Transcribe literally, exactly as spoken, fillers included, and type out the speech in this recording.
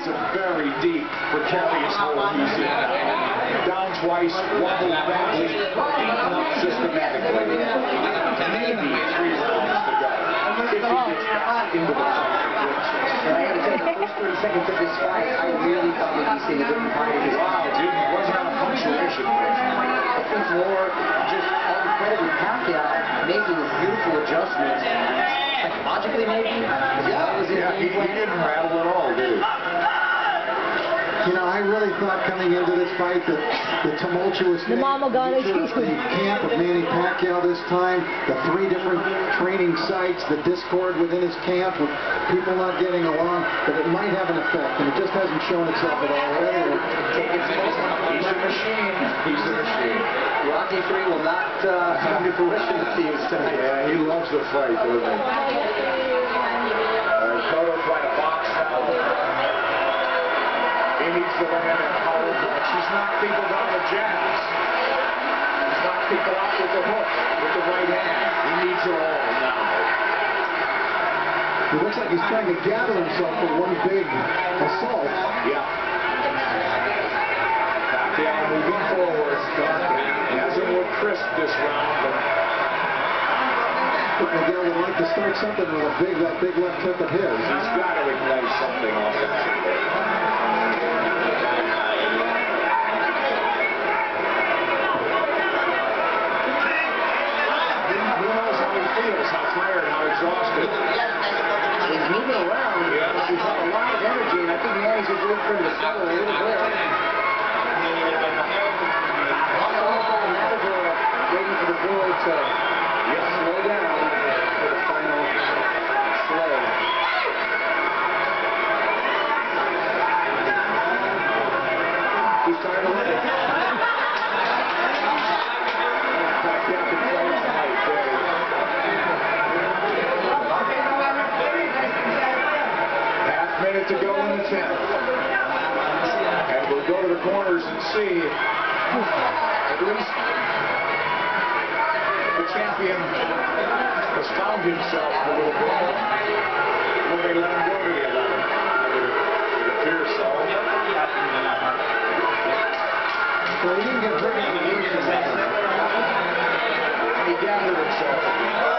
is very deep, precarious hole he's in now. Down twice, wobbled badly, beaten up systematically. Maybe three rounds to go. If he gets back into the fight. And I got to tell you, the first thirty seconds of this fight, I really thought we'd be seeing a different fight. Wow, it didn't, wasn't on a punctuation. I think more just all the credit with Pacquiao making beautiful adjustments. Psychologically, maybe? Yeah, yeah he, he didn't rattle at all, did he? You know, I really thought coming into this fight that the tumultuous the mama got it. the camp of Manny Pacquiao this time, the three different training sites, the discord within his camp with people not getting along, that it might have an effect, and it just hasn't shown itself at all. Whatever. He's a machine. He's a machine. Rocky three will not uh, come to fruition with these tonight. Yeah, he loves the fight, doesn't he? Uh, Cotto trying to box now. He needs to land and hold. She's knocked people down with jabs. She's knocked people out with the hook, with the right hand. He needs her all now. It looks like he's trying to gather himself for one big assault. Yeah. Pacquiao moving forward. He hasn't looked crisp this round, but Miguel would like to start something with a big, that big left hook of his. he's got to ignite something offensively. Who knows how he feels, how tired, how exhausted. He's moving around. Yeah. He's got a lot of energy, and I think Manny's just looking for him to settle a little bit. Waiting for the board to Yeah. slow down for the final slay. He's trying to let it. Pacquiao can play tonight, Dave. Half minute to go in the tenth. And we'll go to the corners and see at least the champion has found himself a little bit. Will they let him go to the eleventh? It appears so. Well, he didn't get hurt in the And he gathered himself.